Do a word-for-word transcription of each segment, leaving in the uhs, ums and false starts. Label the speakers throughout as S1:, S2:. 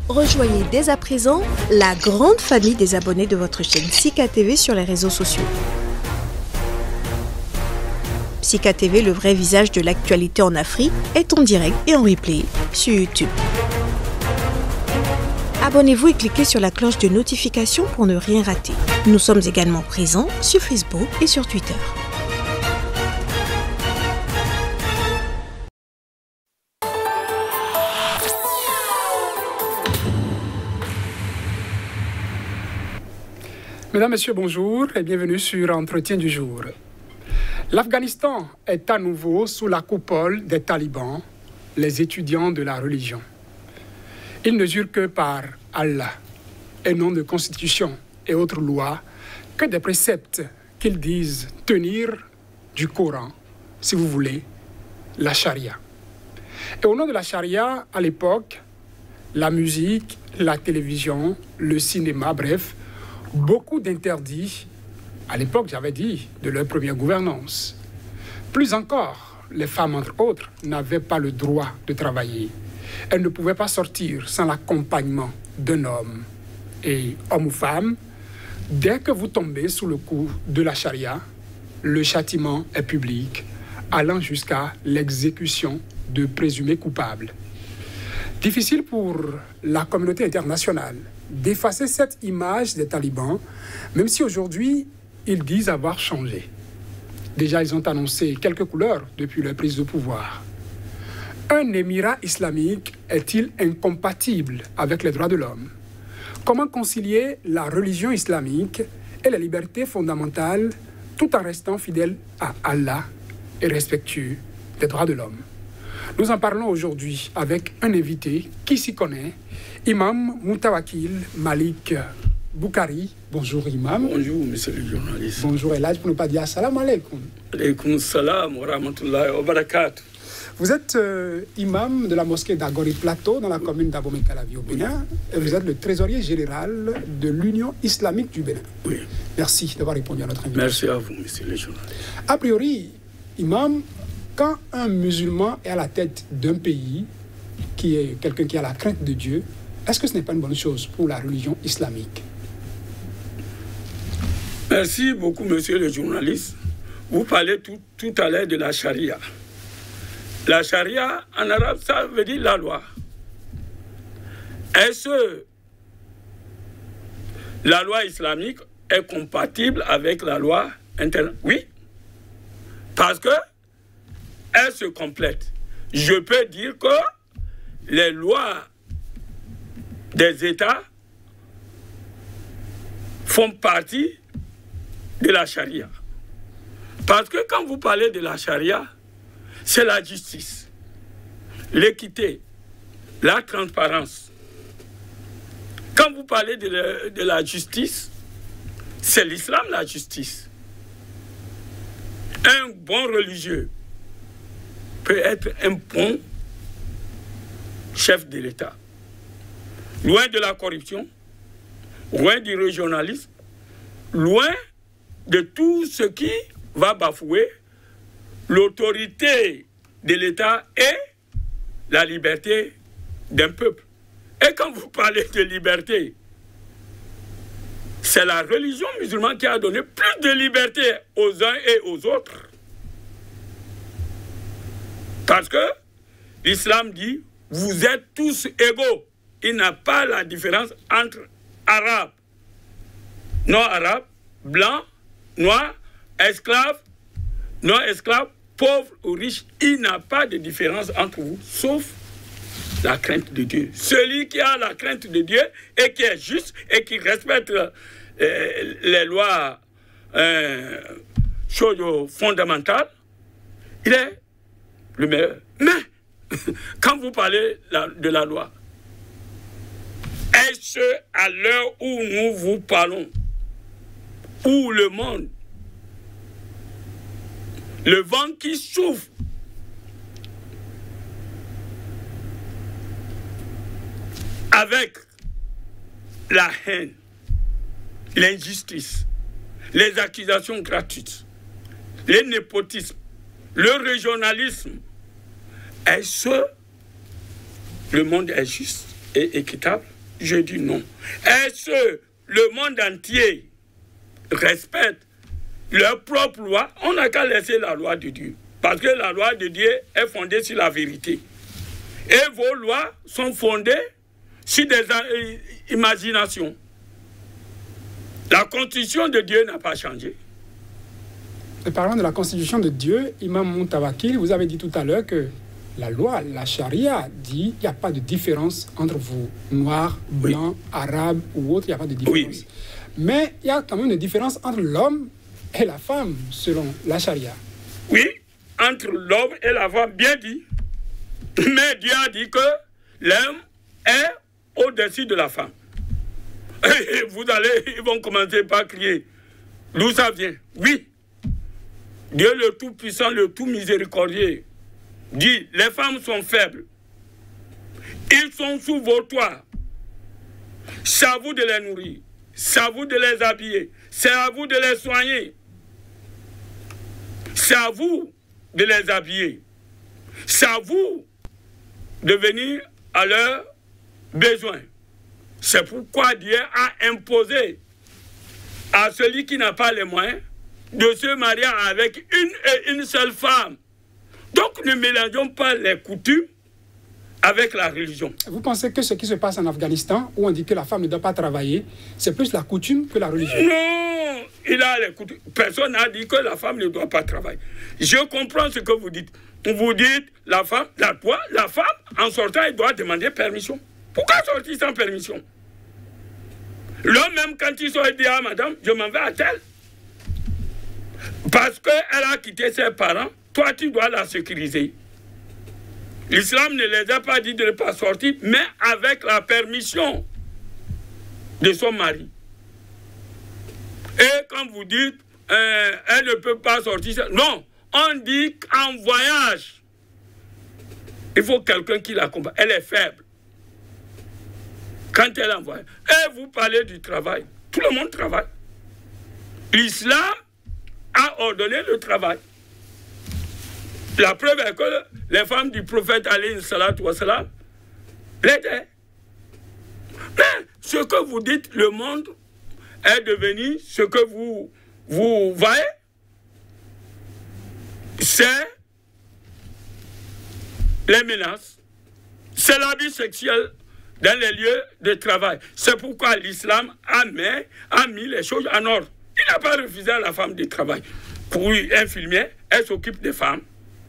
S1: Rejoignez dès à présent la grande famille des abonnés de votre chaîne Sika T V sur les réseaux sociaux. Sika T V, le vrai visage de l'actualité en Afrique, est en direct et en replay sur YouTube. Abonnez-vous et cliquez sur la cloche de notification pour ne rien rater. Nous sommes également présents sur Facebook et sur Twitter.
S2: Mesdames, Messieurs, bonjour et bienvenue sur Entretien du jour. L'Afghanistan est à nouveau sous la coupole des talibans, les étudiants de la religion. Ils ne jurent que par Allah et non de constitution et autres lois que des préceptes qu'ils disent tenir du Coran, si vous voulez, la charia. Et au nom de la charia, à l'époque, la musique, la télévision, le cinéma, bref, beaucoup d'interdits, à l'époque j'avais dit, de leur première gouvernance. Plus encore, les femmes, entre autres, n'avaient pas le droit de travailler. Elles ne pouvaient pas sortir sans l'accompagnement d'un homme. Et homme ou femme, dès que vous tombez sous le coup de la charia, le châtiment est public, allant jusqu'à l'exécution de présumés coupables. Difficile pour la communauté internationale d'effacer cette image des talibans, même si aujourd'hui, ils disent avoir changé. Déjà, ils ont annoncé quelques couleurs depuis leur prise de pouvoir. Un émirat islamique est-il incompatible avec les droits de l'homme? Comment concilier la religion islamique et les libertés fondamentales tout en restant fidèle à Allah et respectueux des droits de l'homme? Nous en parlons aujourd'hui avec un invité qui s'y connaît, Imam Moutawakil Malik Boukari. Bonjour Imam.
S3: Bonjour monsieur le journaliste.
S2: Bonjour Elhadj, pour ne pas dire assalamu alaikum.
S3: Alaykoum salam wa rahmatullahi wa barakatuh.
S2: Vous êtes euh, imam de la mosquée d'Agori Plateau dans la commune d'Abomey-Calavi au Bénin. Et vous êtes le trésorier général de l'Union islamique du Bénin.
S3: Oui.
S2: Merci d'avoir répondu à notre invitation.
S3: Merci à vous monsieur le journaliste.
S2: A priori, imam, quand un musulman est à la tête d'un pays, qui est quelqu'un qui a la crainte de Dieu, est-ce que ce n'est pas une bonne chose pour la religion islamique?
S3: Merci beaucoup, monsieur le journaliste. Vous parlez tout, tout à l'heure de la charia. La charia, en arabe, ça veut dire la loi. Est-ce que la loi islamique est compatible avec la loi interne? Oui. Parce que elle se complète. Je peux dire que les lois des États font partie de la charia. Parce que quand vous parlez de la charia, c'est la justice, l'équité, la transparence. Quand vous parlez de la, de la justice, c'est l'islam la justice. Un bon religieux peut être un bon chef de l'État. Loin de la corruption, loin du régionalisme, loin de tout ce qui va bafouer l'autorité de l'État et la liberté d'un peuple. Et quand vous parlez de liberté, c'est la religion musulmane qui a donné plus de liberté aux uns et aux autres. Parce que l'islam dit, vous êtes tous égaux. Il n'y a pas la différence entre arabes, non-arabes, blancs, noirs, esclaves, non-esclaves, pauvres ou riches. Il n'y a pas de différence entre vous, sauf la crainte de Dieu. Celui qui a la crainte de Dieu et qui est juste et qui respecte euh, les lois euh, choses fondamentales, il est le meilleur. Mais, quand vous parlez la, de la loi, est-ce à l'heure où nous vous parlons, où le monde, le vent qui souffle, avec la haine, l'injustice, les accusations gratuites, les népotismes, le régionalisme, est-ce que le monde est juste et équitable? Je dis non. Est-ce que le monde entier respecte leur propre loi? On n'a qu'à laisser la loi de Dieu. Parce que la loi de Dieu est fondée sur la vérité. Et vos lois sont fondées sur des imaginations. La constitution de Dieu n'a pas changé.
S2: Et parlant de la constitution de Dieu, Imam Muntawakil, vous avez dit tout à l'heure que la loi, la charia, dit qu'il n'y a pas de différence entre vous, noirs, blancs, oui. arabes ou autres, il n'y a pas de différence. Oui, oui. Mais il y a quand même une différence entre l'homme et la femme, selon la charia.
S3: Oui, entre l'homme et la femme, bien dit. Mais Dieu a dit que l'homme est au-dessus de la femme. Et vous allez, ils vont commencer par crier. D'où ça vient? Oui. Dieu le Tout-Puissant, le Tout-Miséricordieux, dit, les femmes sont faibles. Ils sont sous vos toits. C'est à vous de les nourrir. C'est à vous de les habiller. C'est à vous de les soigner. C'est à vous de les habiller. C'est à vous de venir à leurs besoins. C'est pourquoi Dieu a imposé à celui qui n'a pas les moyens de se marier avec une et une seule femme. Donc ne mélangeons pas les coutumes avec la religion.
S2: Vous pensez que ce qui se passe en Afghanistan, où on dit que la femme ne doit pas travailler, c'est plus la coutume que la religion?
S3: Non, il a les coutumes. Personne n'a dit que la femme ne doit pas travailler. Je comprends ce que vous dites. Vous dites, la femme, la, toi, la femme, en sortant, elle doit demander permission. Pourquoi sortir sans permission? L'homme, même quand il sort, il dit, ah madame, je m'en vais à tel. Parce qu'elle a quitté ses parents, toi, tu dois la sécuriser. L'islam ne les a pas dit de ne pas sortir, mais avec la permission de son mari. Et quand vous dites, euh, elle ne peut pas sortir, non, on dit qu'en voyage, il faut quelqu'un qui l'accompagne. Elle est faible. Quand elle est en voyage. Et vous parlez du travail. Tout le monde travaille. L'islam a ordonné le travail. La preuve est que les femmes du prophète alayhi salatu wa salam l'aidaient. Mais ce que vous dites, le monde est devenu ce que vous, vous voyez, c'est les menaces, c'est l'abus sexuel dans les lieux de travail. C'est pourquoi l'islam a mis, a mis les choses en ordre. Il n'a pas refusé à la femme de travail. Pour une infirmière, elle s'occupe des femmes.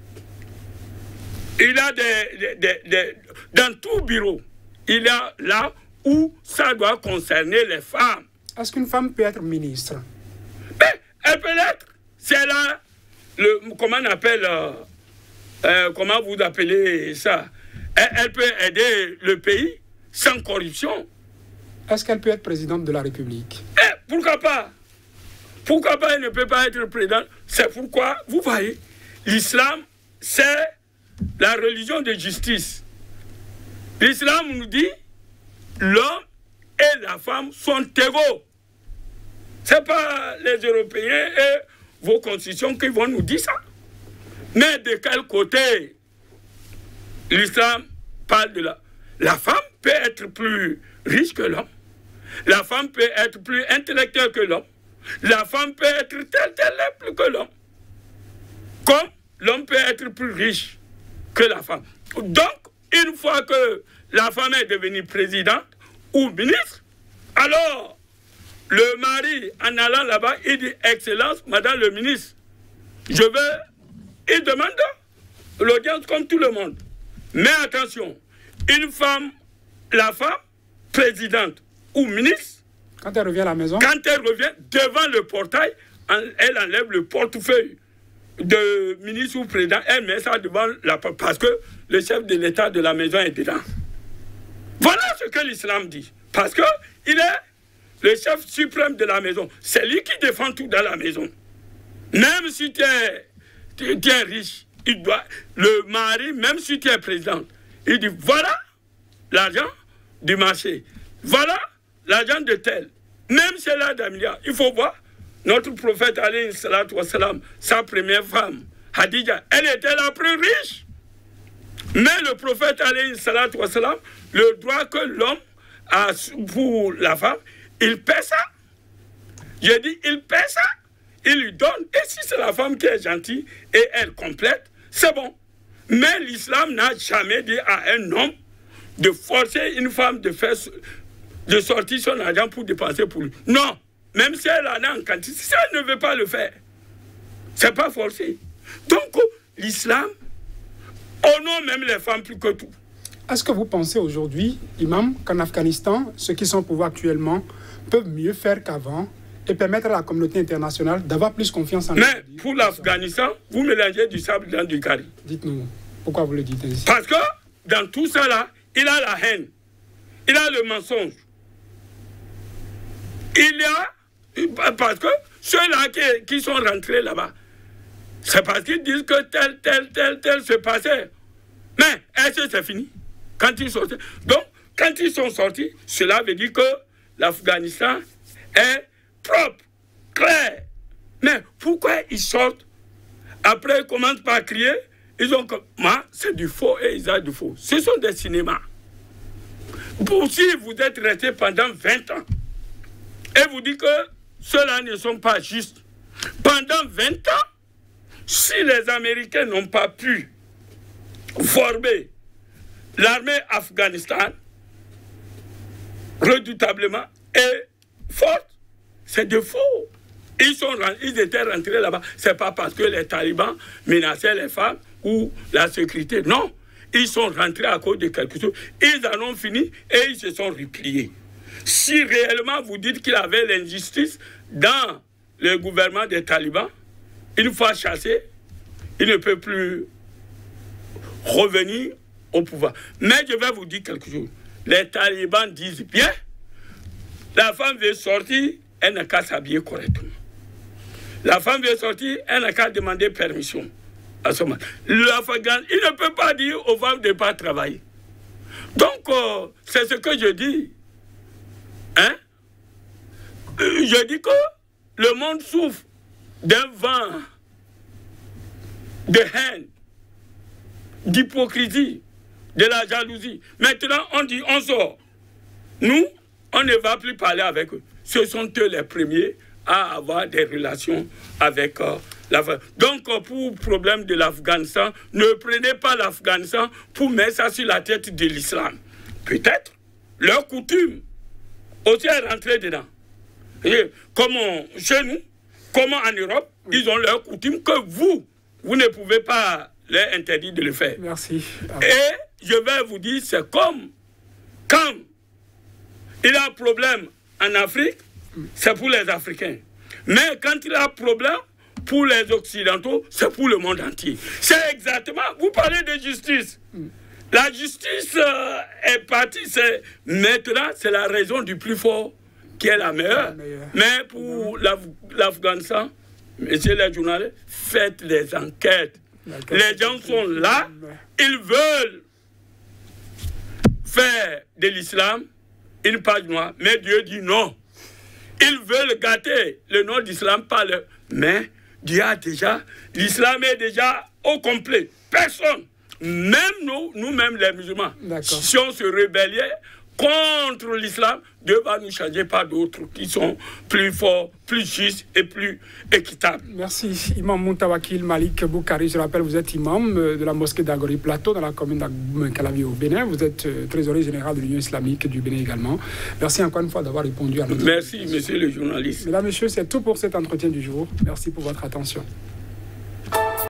S3: Il a des, des, des, des... Dans tout bureau, il y a là où ça doit concerner les femmes.
S2: Est-ce qu'une femme peut être ministre?
S3: Mais elle peut l'être. C'est là, le, comment on appelle, euh, euh, comment vous appelez ça? Elle, elle peut aider le pays sans corruption.
S2: Est-ce qu'elle peut être présidente de la République?
S3: Eh, pourquoi pas? Pourquoi pas elle ne peut pas être présidente? C'est pourquoi, vous voyez, l'islam, c'est la religion de justice. L'islam nous dit, l'homme et la femme sont égaux. Ce n'est pas les Européens et vos constitutions qui vont nous dire ça. Mais de quel côté l'islam parle de la... La femme peut être plus riche que l'homme. La femme peut être plus intellectuelle que l'homme. La femme peut être telle, telle, plus que l'homme. Comme l'homme peut être plus riche que la femme. Donc, une fois que la femme est devenue présidente ou ministre, alors le mari, en allant là-bas, il dit, Excellence, Madame le ministre, je veux, il demande l'audience comme tout le monde. Mais attention, une femme, la femme, présidente ou ministre,
S2: quand elle revient à la maison,
S3: quand elle revient devant le portail, elle enlève le portefeuille de ministre ou président, elle met ça devant la porte parce que le chef de l'État de la maison est dedans. Voilà ce que l'islam dit. Parce que il est le chef suprême de la maison. C'est lui qui défend tout dans la maison. Même si tu es, tu, tu es riche, il doit, le mari, même si tu es président, il dit voilà l'argent du marché. Voilà l'argent de tel. Même si elle a d'un milliard, il faut voir. Notre prophète, alayhi salatu wa salam, sa première femme, Hadija, elle était la plus riche. Mais le prophète, alayhi salatu wa salam, le droit que l'homme à, pour la femme, il paie ça. J'ai dit, il paie ça, il lui donne. Et si c'est la femme qui est gentille et elle complète, c'est bon. Mais l'islam n'a jamais dit à un homme de forcer une femme de, faire, de sortir son argent pour dépenser pour lui. Non, même si elle en a en quantité, si elle ne veut pas le faire, c'est pas forcé. Donc, l'islam honore même les femmes plus que tout.
S2: Est-ce que vous pensez aujourd'hui, imam, qu'en Afghanistan, ceux qui sont au pouvoir actuellement peuvent mieux faire qu'avant et permettre à la communauté internationale d'avoir plus confiance en eux?
S3: Mais pour l'Afghanistan, vous mélangez du sable dans du curry.
S2: Dites-nous, pourquoi vous le dites ainsi?
S3: Parce que dans tout ça là, il a la haine, il a le mensonge. Il y a, parce que ceux-là qui, qui sont rentrés là-bas, c'est parce qu'ils disent que tel, tel, tel, tel se passait. Mais est-ce que c'est fini? Quand ils sont sortis. Donc, quand ils sont sortis, cela veut dire que l'Afghanistan est propre, clair. Mais pourquoi ils sortent? Après, ils commencent par crier. Ils ont comme, moi, c'est du faux et ils ont du faux. Ce sont des cinémas. Pour si vous êtes resté pendant vingt ans et vous dites que ceux-là ne sont pas justes, pendant vingt ans, si les Américains n'ont pas pu former l'armée afghanistane redoutablement et forte, c'est de faux. Ils, sont, ils étaient rentrés là-bas. Ce n'est pas parce que les talibans menaçaient les femmes ou la sécurité. Non. Ils sont rentrés à cause de quelque chose. Ils en ont fini et ils se sont repliés. Si réellement vous dites qu'il y avait l'injustice dans le gouvernement des talibans, une fois chassé, il ne peut plus revenir au pouvoir. Mais je vais vous dire quelque chose. Les talibans disent bien, la femme veut sortir, elle n'a qu'à s'habiller correctement. La femme veut sortir, elle n'a qu'à demander permission. À ce moment. L'Afghan, il ne peut pas dire aux femmes de ne pas travailler. Donc, euh, c'est ce que je dis. Hein? Je dis que le monde souffre d'un vent de haine, d'hypocrisie, de la jalousie. Maintenant, on dit, on sort. Nous, on ne va plus parler avec eux. Ce sont eux les premiers à avoir des relations avec euh, l'Afghanistan. Donc, euh, pour le problème de l'Afghanistan, ne prenez pas l'Afghanistan pour mettre ça sur la tête de l'islam. Peut-être leur coutume aussi est rentrée dedans. Et comme on, chez nous, comme en Europe, oui. Ils ont leur coutume que vous, vous ne pouvez pas leur interdire de le faire.
S2: Merci.
S3: Et je vais vous dire, c'est comme quand il a un problème en Afrique, c'est pour les Africains. Mais quand il a un problème pour les Occidentaux, c'est pour le monde entier. C'est exactement... Vous parlez de justice. La justice euh, est partie. C'est, maintenant, c'est la raison du plus fort qui est la meilleure. La meilleure. Mais pour l'Afghanistan, messieurs les journalistes, faites les enquêtes. Les gens sont là, ils veulent faire de l'islam une page noire. Mais Dieu dit non. Ils veulent gâter le nom d'islam par le... Mais Dieu a déjà... L'islam est déjà au complet. Personne, même nous, nous-mêmes les musulmans, si on se rébellait contre l'islam, Dieu va nous changer par d'autres qui sont plus forts, plus justes et plus équitables.
S2: Merci. Imam Muntawakil Malik Boukari, je rappelle, vous êtes imam de la mosquée d'Agori Plateau dans la commune d'Agboum-Calavi au Bénin. Vous êtes trésorier général de l'Union islamique du Bénin également. Merci encore une fois d'avoir répondu à notre
S3: Merci, monsieur le journaliste.
S2: Mesdames, messieurs, c'est tout pour cet entretien du jour. Merci pour votre attention.